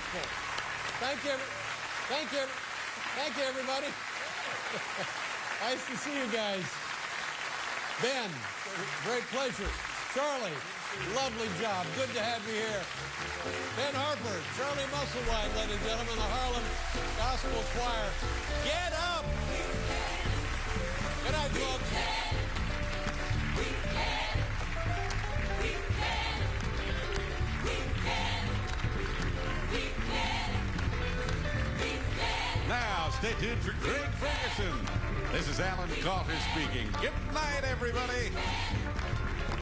grateful. Thank you. Thank you. Thank you, everybody. Nice to see you guys. Ben, great pleasure. Charlie, lovely job. Good to have you here. Ben Harper, Charlie Musselwhite, ladies and gentlemen, the Harlem Gospel Choir. Get up! Good night, folks. Now, stay tuned for Craig Ferguson. This is Alan Carter speaking. Good night, everybody.